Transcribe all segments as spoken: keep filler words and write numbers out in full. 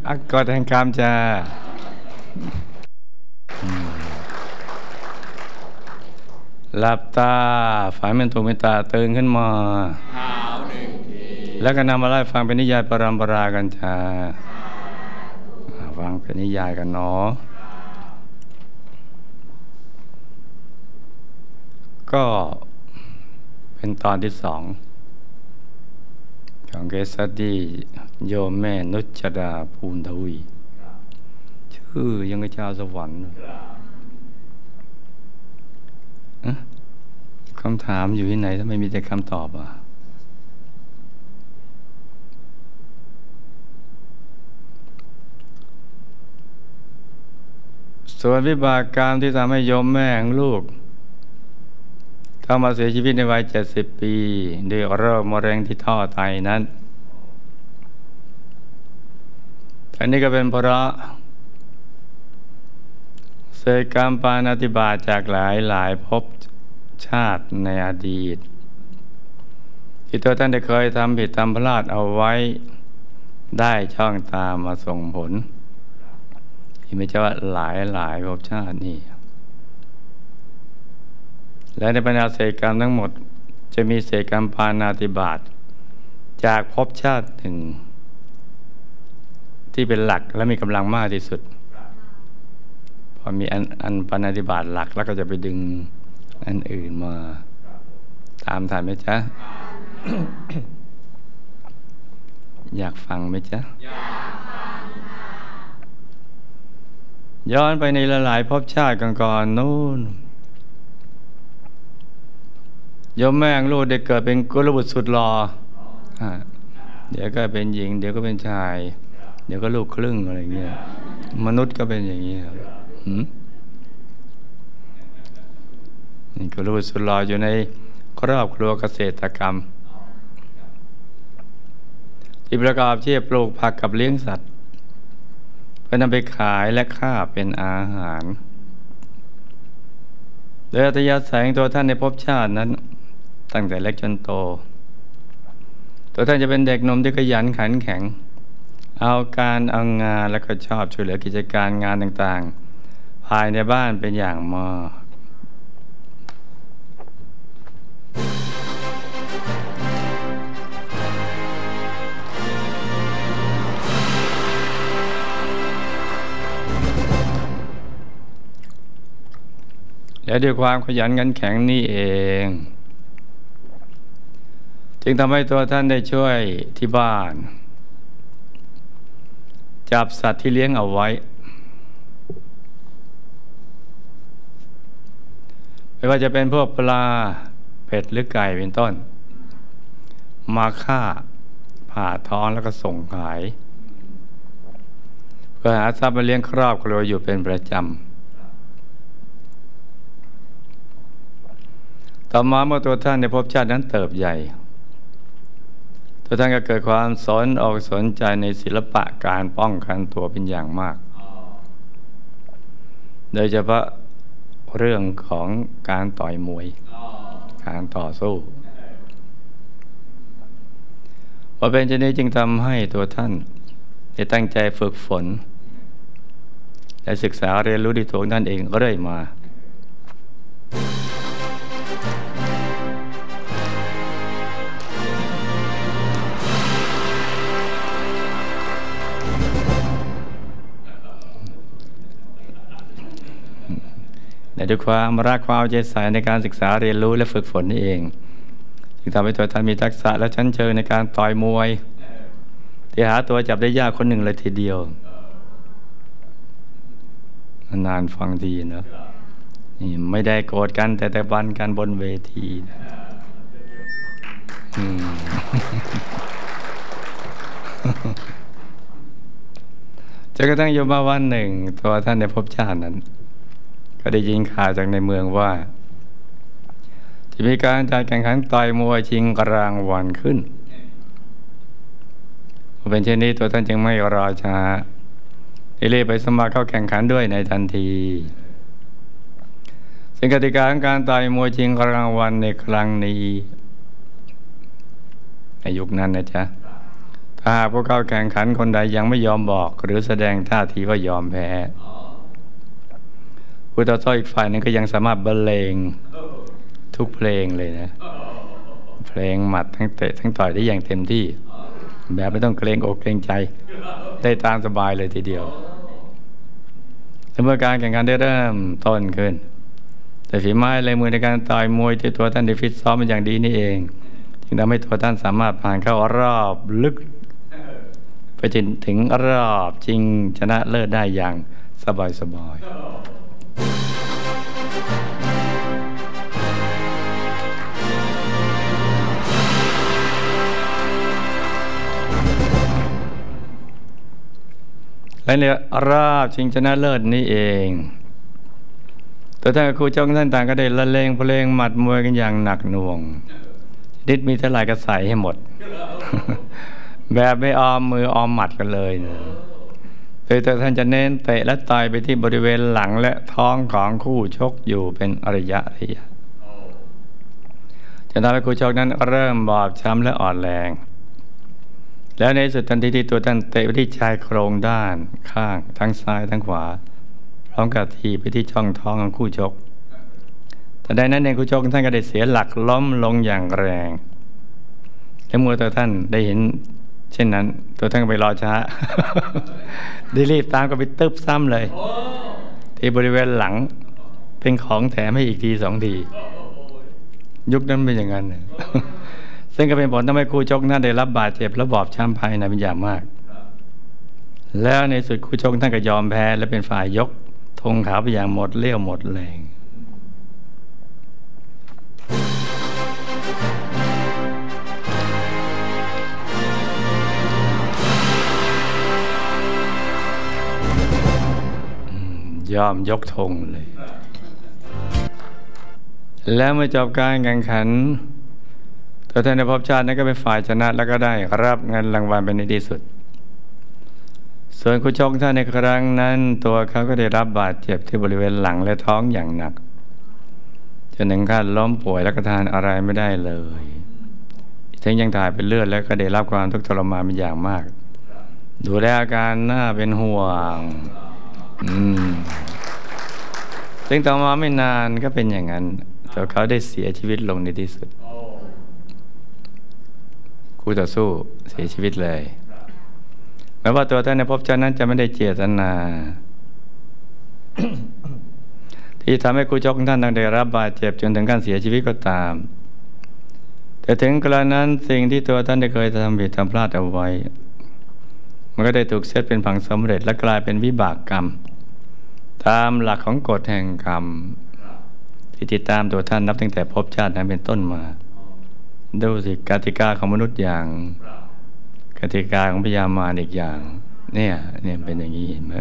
อักกอดแห่งกามจ้าหลับตาฝันเป็นถูกเมตตาตื่นขึ้นมาแล้วก็นำมาไล่ฟังเป็นนิยายปรำปรากันจ้าฟังเป็นนิยายกันเนาะก็เป็นตอนที่สองของเกสดีโยมแม่นุชดาภูลทวีชื่อยังกับเจ้าสวรรค์คำถามอยู่ที่ไหนทำไมมีแต่คำตอบอ่ะส่วนวิบากกรรมที่ทำให้โยมแม่ของลูกต้องมาเสียชีวิตในวัยเจ็ดสิบปีด้วยโรคมะเร็งที่ท่อไตนั้นอันนี้ก็เป็นเพราะเศษกรรมปาณาติบาตจากหลายหลายภพชาติในอดีตที่ตัวท่านได้เคยทำผิดทำพลาดเอาไว้ได้ช่องตามมาส่งผลที่ไม่ใช่ว่าหลายหลายภพชาตินี่และในบรรดาเศษกรรมทั้งหมดจะมีเศษกรรมปาณาติบาตจากภพชาติหนึ่งที่เป็นหลักและมีกำลังมากที่สุดพอมีอันอันปาณาติบาตหลักแล้วก็จะไปดึงอันอื่นมาตามทันไหมจ๊ะ อยากฟังไหมจ๊ะย้อนไปในหลายๆภพชาติก่อนๆนู้นโยมแม่งลูกได้เกิดเป็นกุลบุตรสุดหล่อเดี๋ยวก็เป็นหญิงเดี๋ยวก็เป็นชายเดี๋ยวก็ลูกครึ่งอะไรเงี้ยมนุษย์ก็เป็นอย่างนี้ครับนี่กุลบุตรสุดหล่ออยู่ในครอบครัวเกษตรกรรมที่ประกอบอาชีพปลูกผักกับเลี้ยงสัตว์เพื่อนำไปขายและฆ่าเป็นอาหารโดยอัตยาศัยของตัวท่านในภพชาตินั้นตั้งแต่เล็กจนโตตัวท่านจะเป็นเด็กหนุ่มที่ขยันขันแข็งเอาการเอางานแล้วก็ชอบช่วยเหลือกิจการงานต่างๆภายในบ้านเป็นอย่างมากและด้วยความขยันขันแข็งนี่เองจึงทำให้ตัวท่านได้ช่วยที่บ้านจับสัตว์ที่เลี้ยงเอาไว้ไม่ว่าจะเป็นพวกปลาเป็ดหรือไก่เป็นต้นมาฆ่าผ่าท้องแล้วก็ส่งขายเพื่อหาทรัพย์มาเลี้ยงครอบครัวอยู่เป็นประจำต่อมาเมื่อตัวท่านในภพชาตินั้นเติบใหญ่ตัวท่านก็เกิดความสนอกสนใจในศิลปะการป้องกันตัวเป็นอย่างมากโดยเฉพาะเรื่องของการต่อยมวยการต่อสู้พอเป็นเช่นนี้จึงทำให้ตัวท่านได้ตั้งใจฝึกฝนและศึกษาเรียนรู้ด้วยตัวท่านเองเรื่อยมาและด้วยความรักความเอาใจใส่ในการศึกษาเรียนรู้และฝึกฝนนี่เองจึงทำให้ตัวท่านมีทักษะและชั้นเชิงในการต่อยมวยที่หาตัวจับได้ยากคนหนึ่งเลยทีเดียวนานฟังทีเนอะนี่ไม่ได้โกรธกันแต่แต่บันกันบนเวทีนะจนกระทั่งอยู่มาวันหนึ่งตัวท่านในภพชาตินั้นก็ได้ยินข่าวจากในเมืองว่าจะมีการจัดแข่งขันต่อยมวยชิงรางวัลขึ้นพอเป็นเช่นนี้ตัวท่านจึงไม่รอช้าได้รีบไปสมัครเข้าแข่งขันด้วยในทันทีซึ่งกติกาของการต่อยมวยชิงรางวัลในครั้งนี้ในยุคนั้นนะจ๊ะทถ้าหากผู้เข้าแข่งขันคนใดยังไม่ยอมบอกหรือแสดงท่าทีว่ายอมแพ้ผู้ต่อสู้อีกฝ่ายหนึ่งก็ยังสามารถบรรเลงทุกเพลงเลยนะเพลงหมัดทั้งเตะทั้งต่อยได้อย่างเต็มที่แบบไม่ต้องเกรงอกเกรงใจได้ตามสบายเลยทีเดียวเมื่อการแข่งขันได้เริ่มต้นขึ้นแต่ฝีไม้ลายมือในการต่อยมวยที่ตัวท่านได้ฟิตซ้อมเป็นอย่างดีนี่เองจึงทำให้ตัวท่านสามารถผ่านเข้ารอบลึกไปจนถึงรอบจริงชนะเลิศได้อย่างสบายสบายและในรอบชิงชนะเลิศนี้เองตัวท่านกับครูจ้องท่านต่างก็ได้ละเลงเพลงหมัดมวยกันอย่างหนักหน่วงดิดมีเท่าไหร่ก็ใส่ให้หมด แบบไม่ออมมือออมหมัดกันเลยนะโดยตัวท่านจะเน้นเตะและต่อยไปที่บริเวณหลังและท้องของคู่ชกอยู่เป็นระยะระยะจนทำให้คู่ชกนั้นเริ่มบอบช้ำและอ่อนแรงแล้วในสุดทันทีที่ตัวท่านเตะไปที่ชายโครงด้านข้างทั้งซ้ายทั้งขวาพร้อมกับทีไปที่ช่องท้องของคู่ชกแต่ใดนั้นเองคู่ชกท่านก็ได้เสียหลักล้มลงอย่างแรงและเมื่อตัวท่านได้เห็นเช่นนั้นตัวท่านก็ไปรอช้า ได้รีบตามก็ไปตึบซ้ำเลยที่บริเวณหลังเป็นของแถมให้อีกทีสองทียุคนั้นเป็นอย่างนั้น ซึ่งก็เป็นผลทำให้คู่ชกท่านได้รับบาดเจ็บและบอบช้ำภายในเป็นอย่างมากแล้วในสุดคู่ชกท่านก็ยอมแพ้และเป็นฝ่ายยกธงขาวไปอย่างหมดเลี้ยวหมดแรงยอมยกธงเลยแล้วเมื่อจบการแข่งขันตัวแทนในภพชาตินั้นก็เป็นฝ่ายชนะแล้วก็ได้รับเงินรางวัลเป็นในที่สุดส่วนคู่ชกท่านในครั้งนั้นตัวเขาก็ได้รับบาดเจ็บที่บริเวณหลังและท้องอย่างหนักจนถึงขั้นล้มป่วยและก็ทานอะไรไม่ได้เลยทั้งยังถ่ายเป็นเลือดและก็ได้รับความทุกข์ทรมานเป็นอย่างมากดูแลอาการน่าเป็นห่วงอืมซึ่งต่อมาไม่นานก็เป็นอย่างนั้นตัวเขาได้เสียชีวิตลงในที่สุดคู่ต่อสู้เสียชีวิตเลยแม้ว่าตัวท่านในภพชาตินั้นจะไม่ได้เจตนา ที่ทำให้คู่ชกท่านต้องได้รับบาดเจ็บจนถึงการเสียชีวิตก็ตามแต่ถึงกระนั้นสิ่งที่ตัวท่านได้เคยทำผิดทำพลาดเอาไว้มันก็ได้ถูกเซตเป็นผังสำเร็จและกลายเป็นวิบากกรรมตามหลักของกฎแห่งกรรมที่ติดตามตัวท่านนับตั้งแต่ภพชาตินั้นเป็นต้นมาดูสิกติกาของมนุษย์อย่างกติกาของพญามารอีกอย่างเนี่ยเนี่ยเป็นอย่างนี้เห็นไหม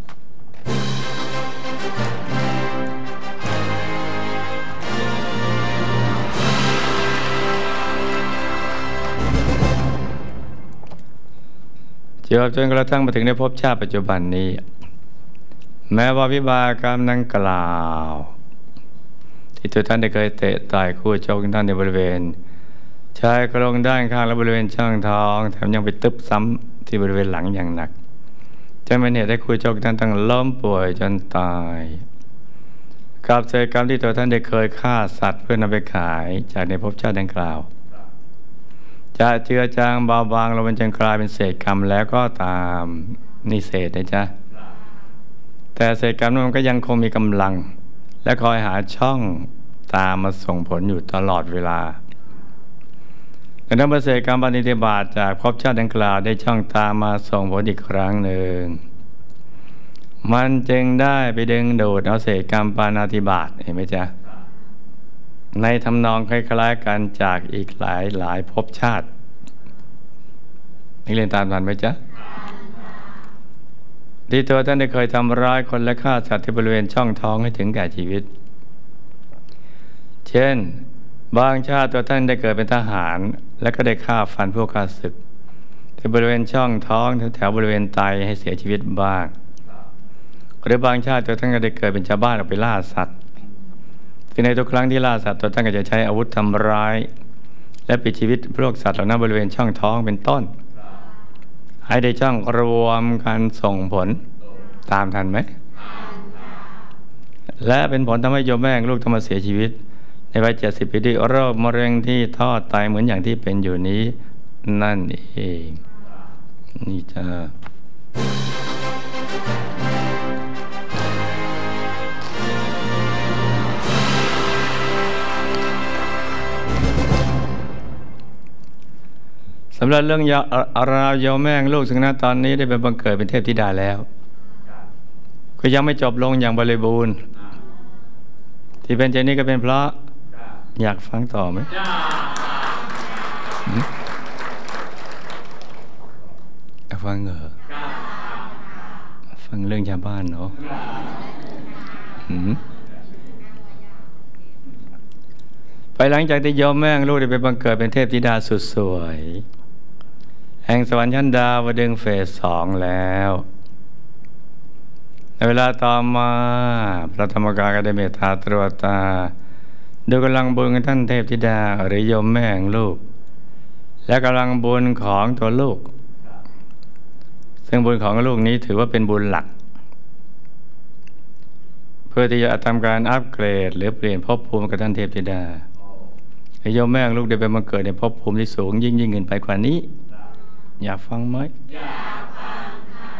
จวบจนกระทั่งมาถึงในภพชาติปัจจุบันนี้แม้ว่าวิบากกรรมนั้นกล่าวที่ตัวท่านได้เคยเตะต่อยคู่ชกท่านในบริเวณชายโครงด้านข้างและบริเวณช่องท้องแถมยังไปตึบซ้ำที่บริเวณหลังอย่างหนักจนเป็นเหตุให้คู่ชกท่านต้องล้มป่วยจนตายกับเศษกรรมที่ตัวท่านได้เคยฆ่าสัตว์เพื่อนำไปขายจากในภพชาติดังกล่าวจะเจือจางเบาบางลงจนกลายเป็นเศษกรรมแล้วก็ตามนี่เศษนะจ๊ะแต่เศษกรรมนั้นมันก็ยังคงมีกำลังและคอยหาช่องตามมาส่งผลอยู่ตลอดเวลาดังนั้นเศษกรรมปฏิบาตจากภพชาติดังกล่าวได้ช่องตามมาส่งผลอีกครั้งหนึ่งมันจึงได้ไปดึงดูดเอาเศษกรรมปาณาติบาตเห็นไหมจ๊ะในทำนองคล้ายๆกันจากอีกหลายหลายภพชาตินักเรียนตามทันไหมจ๊ะที่ตัวท่านได้เคยทำร้ายคนและฆ่าสัตว์ที่บริเวณช่องท้องให้ถึงแก่ชีวิตเช่นบางชาติตัวท่านได้เกิดเป็นทหารและก็ได้ฆ่าฟันพวกข้าศึกที่บริเวณช่องท้องแถวๆบริเวณไตให้เสียชีวิตบ้างหรือบางชาติตัวท่านก็ได้เกิดเป็นชาวบ้านออกไปล่าสัตว์ที่ในทุกครั้งที่ล่าสัตว์ตัวท่านก็จะใช้อาวุธทำร้ายและปิดชีวิตพวกสัตว์เหล่านั้นบริเวณช่องท้องเป็นต้นให้ได้ช่องรวมกันส่งผลตามทันไหมและเป็นผลทำให้โยมแม่ลูกต้องมาเสียชีวิตในวัยเจ็ดสิบปีด้วยโรคมะเร็งที่ท่อไตเหมือนอย่างที่เป็นอยู่นี้นั่นเองนี่จ้าสำหรับเรื่องราวโยมแม่ลูกซึ่งณตอนนี้ได้เป็นบังเกิดเป็นเทพธิดาแล้วก็ยังไม่จบลงอย่างบริบูรณ์ที่เป็นเช่นนี้ก็เป็นเพราะอยากฟังต่อไหมอยากฟังเหรอฟังเรื่องชาวบ้านเนาะไปหลังจากที่โยมแม่ลูกได้ไปบังเกิดเป็นเทพธิดาสุดสวยแห่งสวรรค์ชั้นดาวดึงเฟสสองแล้วในเวลาต่อมาพระธรรมกายก็ได้เมตตาตรวจตาโดยกำลังบุญของท่านเทพธิดาหรือโยมแม่ลูกและกำลังบุญของตัวลูกซึ่งบุญของลูกนี้ถือว่าเป็นบุญหลักเพื่อที่จะทำการอัปเกรดหรือเปลี่ยนภพภูมิกับท่านเทพธิดาให้โยมแม่ลูกได้ไปมาเกิดในภพภูมิที่สูงยิ่งยิ่งขึ้นไปกว่านี้อยากฟังไหมอยากฟัง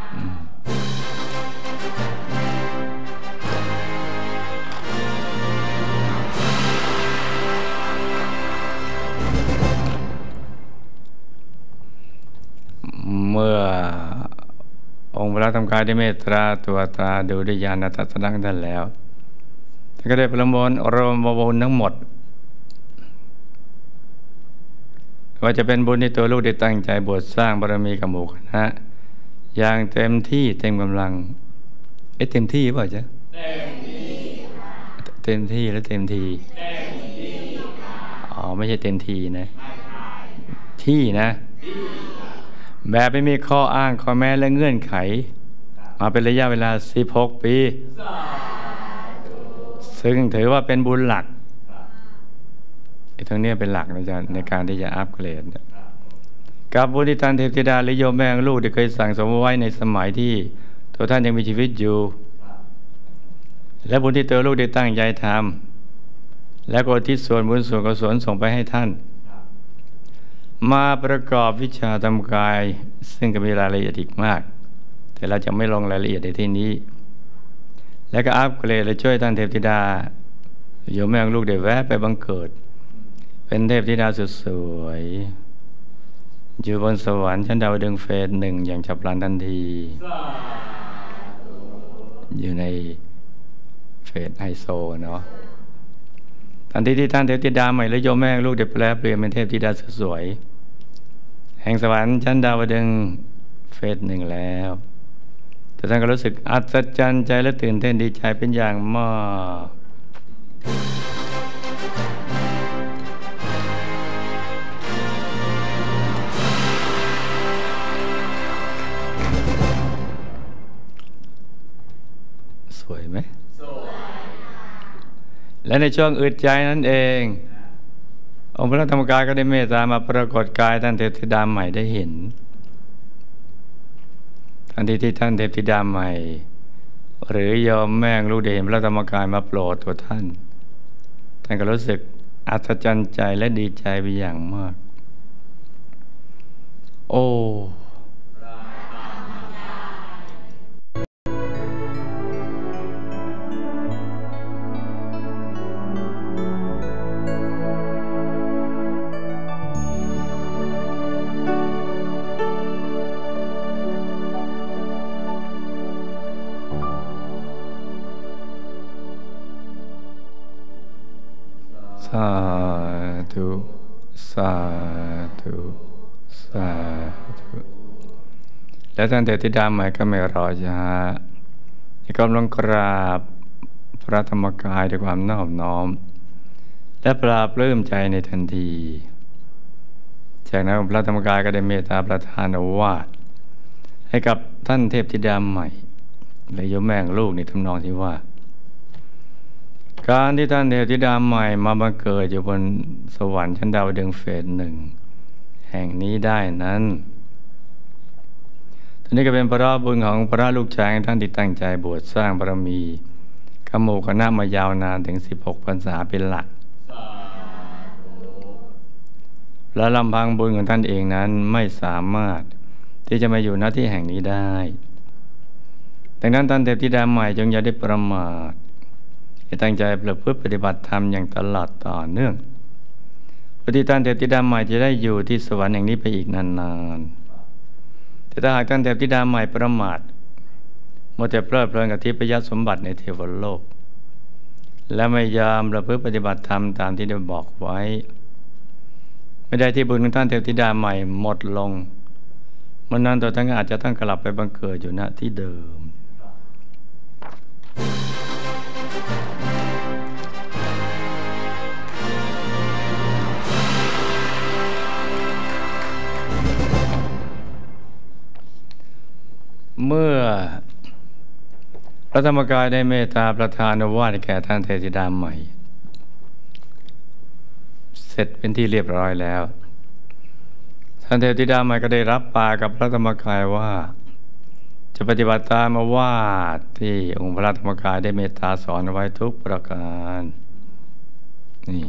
เมื่อองค์พระธรรมกายได้เมตตาตัวตาดูด้วยญาณทัศนะท่านแล้วท่านก็ได้ประมวลอารมณ์บุญทั้งหมดว่าจะเป็นบุญที่ตัวลูกได้ตั้งใจบวชสร้างบารมีกับหมู่คณะอย่างเต็มที่เต็มกำลังเอ๊ะเต็มที่เปล่าจ๊ะเต็มที่เต็มที่แล้วเต็มทีอ๋อไม่ใช่เต็มทีนะที่นะแบบไม่มีข้ออ้างข้อแม้และเงื่อนไขมาเป็นระยะเวลาสิบหกปีซึ่งถือว่าเป็นบุญหลักไอ้ตรงนี้เป็นหลักนะจ๊ะในการที่จะอัปเกรดกับบุญที่ท่านเทพธิดาหรือโยมแม่ลูกได้เคยสั่งสมไว้ในสมัยที่ตัวท่านยังมีชีวิตอยู่และบุญที่ตัวลูกได้ตั้งใจทำและก็อุทิศส่วนบุญส่วนกุศลส่งไปให้ท่านมาประกอบวิชาธรรมกายซึ่งก็มีรายละเอียดอีกมากแต่เราจะไม่ลงรายละเอียดในที่นี้และก็อัปเกรดและช่วยท่านเทพธิดาโยมแม่ลูกได้แวะไปบังเกิดเป็นเทพธิดาสุดสวยอยู่บนสวรรค์ชั้นดาวดึงเฟสหนึ่งอย่างฉับพลันทันทีอยู่ในเฟสไฮโซเนาะทันทีที่ท่านเทพธิดาใหม่และโยมแม่ลูกได้แปลเปลี่ยนเป็นเทพธิดาสุดสวยแห่งสวรรค์ชั้นดาวดึงเฟสหนึ่งแล้วแต่ท่านก็รู้สึกอัศจรรย์ใจและตื่นเต้นดีใจเป็นอย่างมากสวยไหมสวยและในช่วงอึดใจนั่นเององค์พระธรรมกายก็ได้เมตตามาปรากฏกายท่านเทพธิดาใหม่ได้เห็นทันทีที่ท่านเทพธิดาใหม่หรือยอมแม่งลูกได้เห็นพระธรรมกายมาโปรดตัวท่านท่านก็รู้สึกอัศจรรย์ใจและดีใจไปอย่างมากโอ้สาธุสาธุสาธุแล้วท่านเทพธิดาใหม่ก็ไม่รอช้าที่กำลังกราบพระธรรมกายด้วยความนอบน้อมและปราบปลื้มใจในทันทีจากนั้นพระธรรมกายก็ได้เมตตาประทานโอวาทให้กับท่านเทพธิดาใหม่และโยมแม่ลูกในทำนองที่ว่าการที่ท่านเทพธิดาใหม่มาบังเกิดอยู่บนสวรรค์ชั้นดาวดึงเฟสหนึ่งแห่งนี้ได้นั้นทีนี้ก็เป็นเพราะบุญของพระลูกชายท่านที่ตั้งใจบวชสร้างบารมีขโมคณะมายาวนานถึงสิบหกพรรษาเป็นหลักและลำพังบุญของท่านเองนั้นไม่สามารถที่จะมาอยู่ณที่แห่งนี้ได้ดังนั้นท่านเทพธิดาใหม่จงอย่าได้ประมาทให้ตั้งใจประพฤติปฏิบัติธรรมอย่างตลอดต่อเนื่องเพื่อที่ท่านเทพธิดาใหม่จะได้อยู่ที่สวรรค์แห่งนี้ไปอีกนานๆแต่ถ้าหากท่านเทพธิดาใหม่ประมาทมัวแต่เพลิดเพลินกับทิพยสมบัติในเทวโลกและไม่ยอมประพฤติปฏิบัติธรรมตามที่ได้บอกไว้ไม่ได้ที่บุญของท่านเทพธิดาใหม่หมดลงมันนั้นตัวท่านอาจจะต้องกลับไปบังเกิดอยู่ณที่เดิมเมื่อพระธรรมกายได้เมตตาประทานโอวาทแก่ท่านเทพธิดาใหม่เสร็จเป็นที่เรียบร้อยแล้วท่านเทพธิดาใหม่ก็ได้รับปากกับพระธรรมกายว่าจะปฏิบัติตามโอวาทที่องค์พระธรรมกายได้เมตตาสอนไว้ทุกประการนี่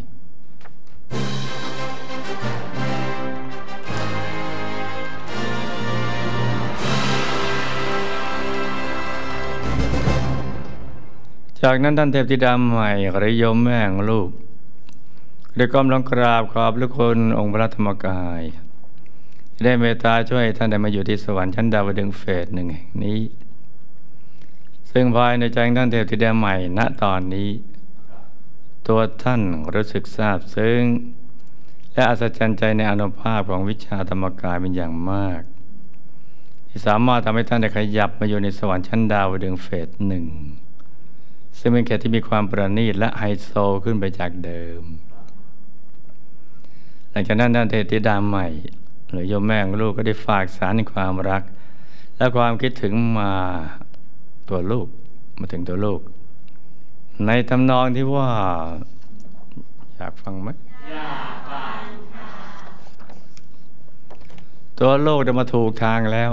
จากนั้นท่านเทพธิดาใหม่หรือโยมแม่ของลูกได้ก้มลงกราบขอบพระคุณองค์พระธรรมกายได้เมตตาช่วยท่านได้มาอยู่ที่สวรรค์ชั้นดาวดึงส์เฟสหนึ่งแห่งนี้ซึ่งภายในใจของท่านเทพธิดาใหม่ณตอนนี้ตัวท่านรู้สึกซาบซึ้งและอัศจรรย์ใจในอานุภาพของวิชาธรรมกายเป็นอย่างมากที่สามารถทำให้ท่านได้ขยับมาอยู่ในสวรรค์ชั้นดาวดึงส์เฟสหนึ่งซึ่งเป็นเขตที่มีความประณีตและไฮโซขึ้นไปจากเดิมหลังจากนั้นท่านเทพธิดาใหม่หรือโยมแม่ของลูกก็ได้ฝากสารในความรักและความคิดถึงมาตัวลูกมาถึงตัวลูกในทำนองที่ว่าอยากฟังไหมอยากฟังตัวลูกจะมาถูกทางแล้ว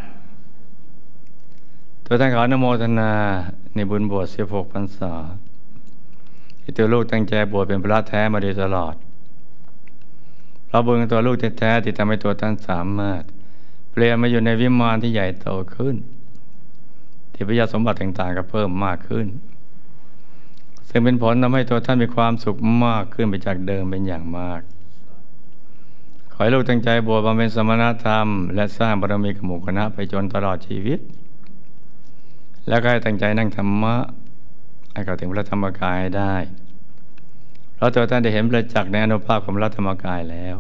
ตัวท่านขออนุโมทนาในบุญบวชสิบหกพรรษาที่ตัวลูกตั้งใจบวชเป็นพระแท้มาโดยตลอดเพราะบุญของตัวลูกแท้ๆที่ทำให้ตัวท่านสามารถเปลี่ยนมาอยู่ในวิมานที่ใหญ่โตขึ้นที่พยาสมบัติต่างๆก็เพิ่มมากขึ้นซึ่งเป็นผลทำให้ตัวท่านมีความสุขมากขึ้นไปจากเดิมเป็นอย่างมากขอให้ลูกตั้งใจบวชบำเพ็ญสมณธรรมและสร้างบารมีกับหมู่คณะไปจนตลอดชีวิตแล้วก็ให้ตั้งใจนั่งธรรมะให้เข้าถึงพระธรรมกายได้เพราะตัวท่านได้เห็นประจักษ์ในอานุภาพของพระธรรมกายแล้ว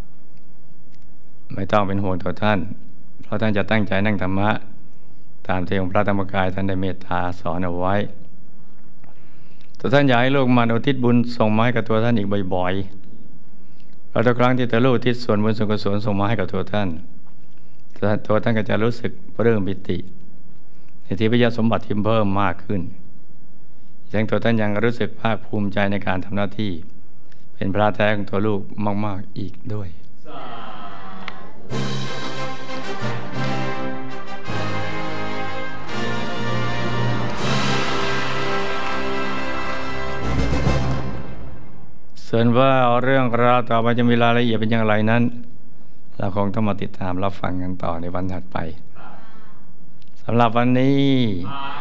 ไม่ต้องเป็นห่วงตัวท่านเพราะท่านจะตั้งใจนั่งธรรมะตามที่องค์พระธรรมกายท่านได้เมตตาสอนเอาไว้ตัวท่านอยากให้ลูกมาอุทิศบุญส่งมาให้กับตัวท่านอีกบ่อยๆเพราะทุกครั้งที่ตัวลูกอุทิศส่วนบุญส่วนกุศลส่งมาให้กับตัวท่านตัวท่านก็จะรู้สึกปลื้มปิติในที่พยาสมบัติที่เพิ่มมากขึ้นยังตัวท่านยังรู้สึกภาคภูมิใจในการทำหน้าที่เป็นพระแท้ของตัวลูกมากๆอีกด้วยส่วนว่าเรื่องราวต่อไปจะมีรายละเอียดเป็นอย่างไรนั้นเราคงต้องมาติดตามรับฟังกันต่อในวันถัดไปสำหรับวันนี้